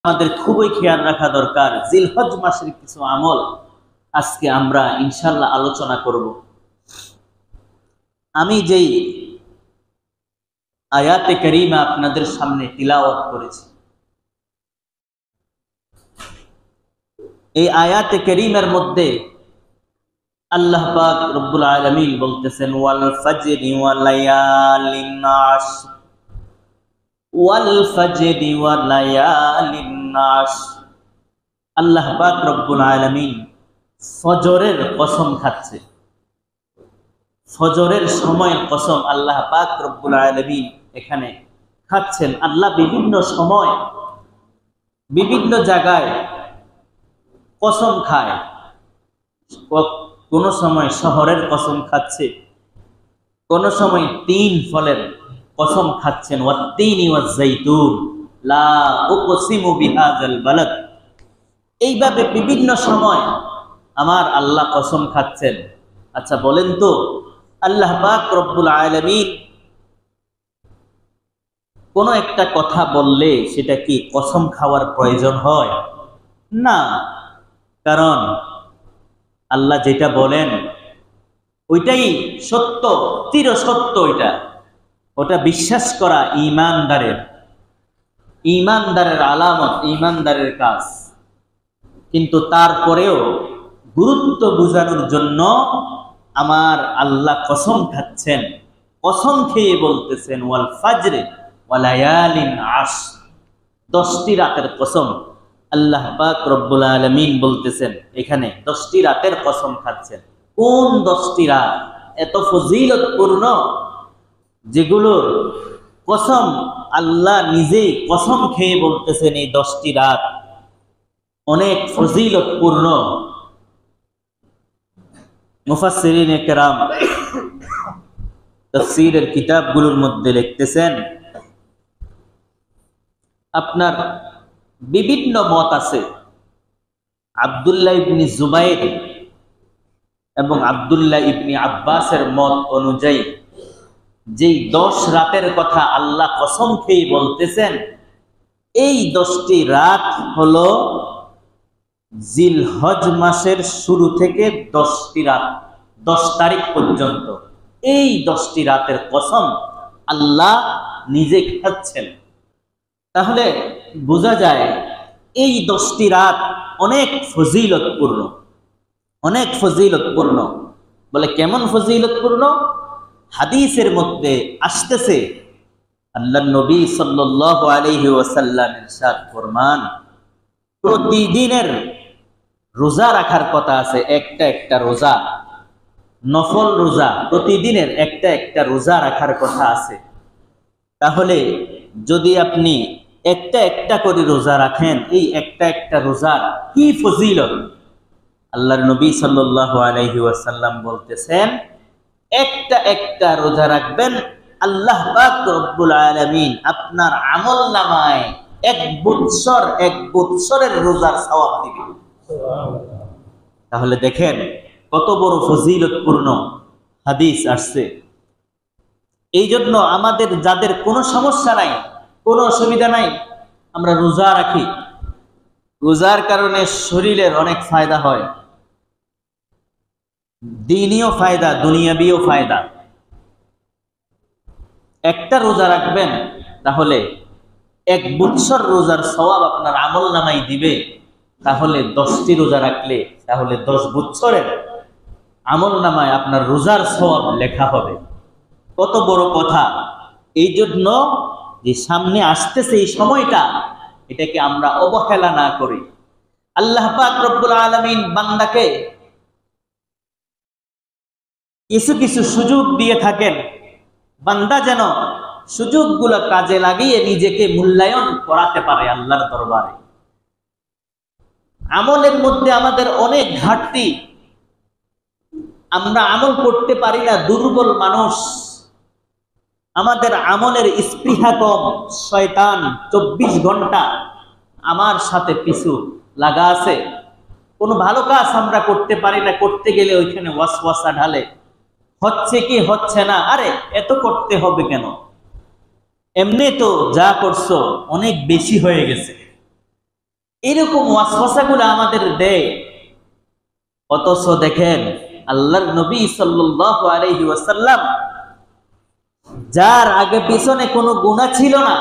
আমাদের খুবই খেয়াল রাখা দরকার। জিলহজ মাসের কিছু আমল আজকে আমরা ইনশাআল্লাহ আলোচনা করব। আমি যেই আয়াতে কারিমা আপনাদের সামনে তিলাওয়াত করেছি, এই আয়াতে কারিমার মধ্যে আল্লাহ পাক রব্বুল আলামিন বলতেছেন, ওয়াল ফাজরি ওয়া লায়ালিন আশর, ওয়াল ফাজরি ওয়া লায়ালিন আশর। আল্লাহ পাক রব্বুল আলামিন ফজরের কসম খাচ্ছে, ফজরের সময়ের কসম আল্লাহ পাক রব্বুল আলামিন এখানে খাচ্ছেন। আল্লাহ বিভিন্ন সময় বিভিন্ন জায়গায় কসম খায়, কোন সময় শহরের কসম খাচ্ছে, কোন সময় তিন ফলের কসম খাচ্ছেন, ওয়াত-তিনি ওয়াজ-যাইতুন লা উকসিমু বিহাযাল বালাদ। এইভাবে বিভিন্ন সময় আমার আল্লাহ কসম খাচ্ছেন। আচ্ছা বলেন তো, আল্লাহ পাক রব্বুল আলামিন কোন একটা কথা বললে সেটা কি কসম খাওয়ার প্রয়োজন হয়? না, কারণ আল্লাহ যেটা বলেন ওইটাই সত্য, চির সত্য। ওটা বিশ্বাস করা ইমানদারের আলামত, ইমানদারের কাজ। কিন্তু তারপরেও গুরুত্ব বোঝানোর জন্য আমার আল্লাহ কসম খাচ্ছেন, কসম খেয়ে বলতেছেন, ওয়াল ফাজরে ওয়া লায়ালিন আশর, 10টি রাতের কসম। আল্লাহ পাক রব্বুল আলামিন বলতেছেন এখানে 10টি রাতের কসম খাচ্ছেন। কোন 10টি রাত এত ফজিলতপূর্ণ, যেগুলোর কসম আল্লাহ নিজেই কসম খেয়ে বলতেছেন এই 10টি রাত অনেক ফজিলতপূর্ণ। মুফাসসিরিনে কেরাম তাফসীরের কিতাবগুলোর মধ্যে লিখতেছেন, আপনার বিভিন্ন মত আছে। আব্দুল্লাহ ইবনে জুবাইর এবং আব্দুল্লাহ ইবনে আব্বাসের মত অনুযায়ী যেই 10 রাতের কথা আল্লাহ কসম খেয়ে বলতেছেন, এই 10টি রাত হলো জিলহজ মাসের শুরু থেকে 10টি রাত, 10 তারিখ পর্যন্ত এই 10টি রাতের কসম আল্লাহ নিজে খাচ্ছেন। তাহলে বোঝা যায় এই 10টি রাত অনেক ফজিলতপূর্ণ, অনেক ফজিলতপূর্ণ। বলে কেমন ফজিলতপূর্ণ? হাদিসের মধ্যে আসতেছে, আল্লাহর নবী সাল্লাল্লাহু আলাইহি ওয়াসাল্লাম ইরশাদ ফরমান, প্রতিদিনের রোজা রাখার কথা আছে, একটা একটা রোজা, নফল রোজা, প্রতিদিনের একটা একটা রোজা রাখার কথা আছে। তাহলে যদি আপনি একটা একটা করে রোজা রাখেন, এই একটা একটা রোজার কি ফজিলত! আল্লাহর নবী সাল্লাল্লাহু আলাইহি ওয়াসাল্লাম বলতেছেন, একটা একটা রোজা রাখবেন, আল্লাহ পাক রব্বুল আলামিন আপনার আমলনামায় এক বৎসরের রোজার সওয়াব দিবেন। তাহলে দেখেন কত বড় ফজিলতপূর্ণ হাদিস আসছে। এই জন্য আমাদের যাদের কোনো সমস্যা নাই, কোনো অসুবিধা নাই, আমরা রোজা রাখি। রোজার কারণে শরীরের অনেক ফায়দা হয়, দ্বীনীয় ফায়দা, দুনিয়াবীও ফায়দা। একটা রোজা রাখবেন, তাহলে এক বৎসর রোজার সওয়াব আপনার আমলনামায় দিবে। তাহলে 10টি রোজা রাখলে তাহলে 10 বৎসরের আমলনামায় আপনার রোজার সওয়াব লেখা হবে। কত বড় কথা! এই জন্য যে সামনে আসতেছে এই সময়টা, এটাকে আমরা অবহেলা না করি। আল্লাহ পাক রব্বুল আলামিন বান্দাকে কিছু কিছু সুযোগ দিয়ে থাকেন, বান্দা যেন সুযোগগুলো কাজে লাগিয়ে নিজেকে মূল্যায়ন করাতে পারে আল্লাহর দরবারে। আমলের মধ্যে আমাদের অনেক ঘাটতি, আমরা আমল করতে পারি না, দুর্বল মানুষ, আমাদের আমলের স্পৃহা কম। শয়তান 24 ঘন্টা আমার সাথে পিছু লাগা আছে। কোনো ভালো কাজ আমরা করতে পারি না, করতে গেলে ওইখানে ওয়াসওয়াসা ঢালে, হচ্ছে কি হচ্ছে না, আরে এত করতে হবে কেন, এমনি তো যা করছো অনেক বেশি হয়ে গেছে। এরকম ওয়াসওয়াসাগুলো আমাদের দেয়। অথচ দেখেন আল্লাহর নবী সাল্লাল্লাহু আলাইহি ওয়াসাল্লাম, যার আগে পিছনে কোনো গুনাহ ছিল না,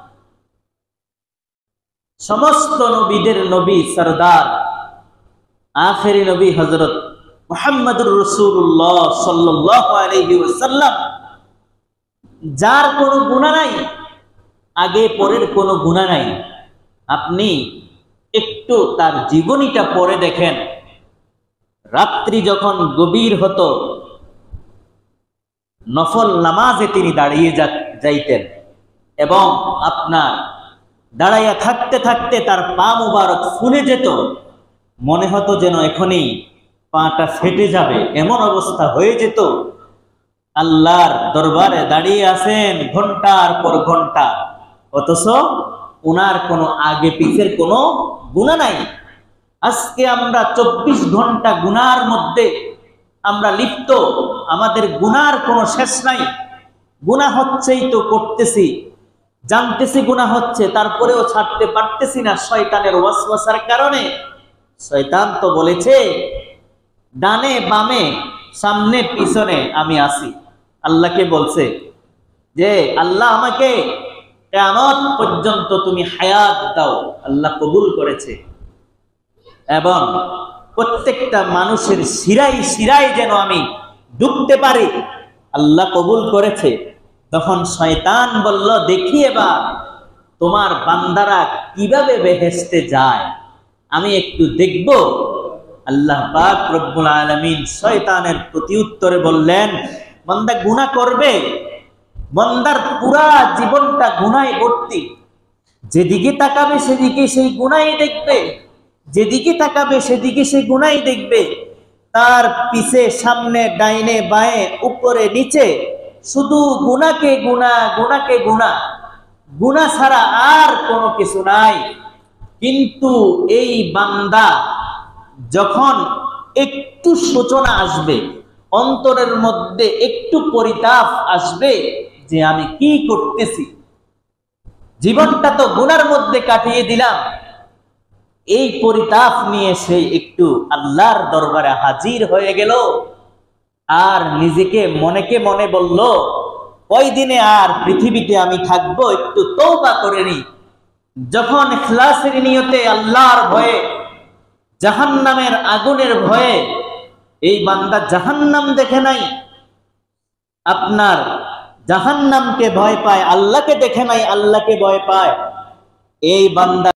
সমস্ত নবীদের নবী সরদার আখেরি নবী হযরত মুহাম্মদুর রাসূলুল্লাহ সাল্লাল্লাহু আলাইহি ওয়াসাল্লাম, যার কোনো গুনাহ নাই, আগে পরের কোনো গুনাহ নাই। আপনি একটু তার জীবনীটা পড়ে দেখেন। রাত্রি যখন গভীর হতো, নফল নামাজে তিনি দাঁড়িয়ে যাইতেন এবং আপনার দাঁড়াইয়া থাকতে থাকতে তার পা মুবারক ফুলে যেত, মনে হতো যেন এখনই পাটা ফেটে যাবে, এমন অবস্থা হয়ে যেত। আল্লাহর দরবারে দাঁড়িয়ে আছেন ঘন্টার পর ঘন্টা, অথচ ওনার কোনো আগে পিছের কোনো গুনাহ নাই। আজকে আমরা 24 ঘন্টা গুনার মধ্যে আমরা লিপ্ত, আমাদের গুনার কোনো শেষ নাই। গুনাহ হচ্ছেই তো করতেছি, জানতেছি গুনাহ হচ্ছে, তারপরেও ছাড়তে পারতেছি না শয়তানের ওয়াসওয়াসার কারণে। শয়তান তো বলেছে ডানে বামে সামনে পিছনে আমি আছি। আল্লাহকে বলছে যে আল্লাহ আমাকে কিয়ামত পর্যন্ত তুমি হায়াত দাও। আল্লাহ কবুল করেছে এবং প্রত্যেকটা মানুষের শিরায় শিরায় যেন আমি ঢুকতে পারি, আল্লাহ কবুল করেছে। তখন শয়তান বলল, দেখি এবার তোমার বান্দারা কিভাবে বেহেশতে যায়, আমি একটু দেখব। আল্লাহ পাক রব্বুল আলামিন শয়তানের প্রতি উত্তরে বললেন, বান্দা গুনাহ করবে, বান্দার পুরা জীবনটা গুনাহে ভর্তি, যেদিকে তাকাবে সেদিকে সেই গুনাহই দেখবে, যেদিকে তাকাবে সেদিকে সেই গুনাহই দেখবে। তার পিছে সামনে ডাইনে বাঁয়ে উপরে নিচে শুধু গুনাহকে গুনাহ, গুনাহকে গুনাহ, গুনাহ ছাড়া আর কোনো কিছু নাই। কিন্তু এই বান্দা যখন একটু সূচনা আসবে, অন্তরের মধ্যে একটু পরিতাপ আসবে যে আমি কি করতেছি, জীবনটা তো গুনার মধ্যে কাটিয়ে দিলাম, এই পরিতাপ নিয়ে সে একটু আল্লাহর দরবারে হাজির হয়ে গেল আর নিজেকে মনেকে মনে বলল, কয়দিনে আর পৃথিবীতে আমি থাকবো, একটু তওবা করে নি। যখন ইখলাসের নিয়তে আল্লাহর ভয়ে, জাহান্নামের আগুনের ভয়ে, এই বান্দা জাহান্নাম দেখে নাই, আপনার জাহান্নামকে ভয় পায়, আল্লাহকে দেখে নাই, আল্লাহকে ভয় পায়, এই বান্দা